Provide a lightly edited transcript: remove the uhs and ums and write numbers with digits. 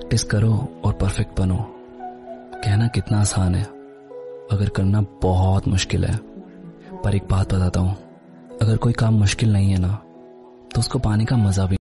Practice करो और perfect बनो। कहना कितना आसान है, अगर करना बहुत मुश्किल है। पर एक बात बताता हूँ, अगर कोई काम मुश्किल नहीं है ना, तो उसको पाने का मजा भी